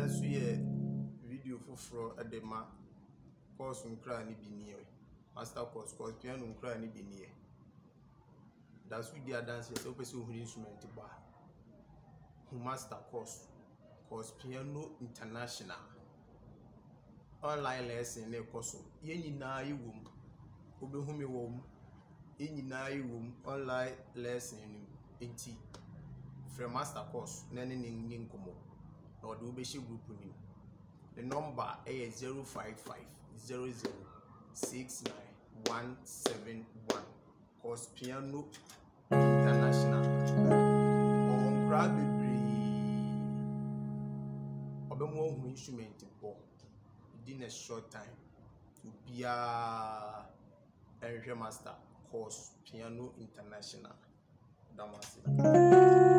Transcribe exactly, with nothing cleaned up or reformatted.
That's where video for fro at the ma course on cranny be near. Master course, course piano on cranny be near. That's with the dance yes, open so instrument bar. Master course, course piano international. Online lesson ne course. Yen na yi wom. Obe humi wom. Yen na yi wom online lesson enti. From master course, nene ning ning komo. Or do be group ni. The number is zero five five zero zero six nine one seven one. Cospiano International. On grab a Obe mo instrument bo. Within a short time to be a area master course Piano International. Damasi.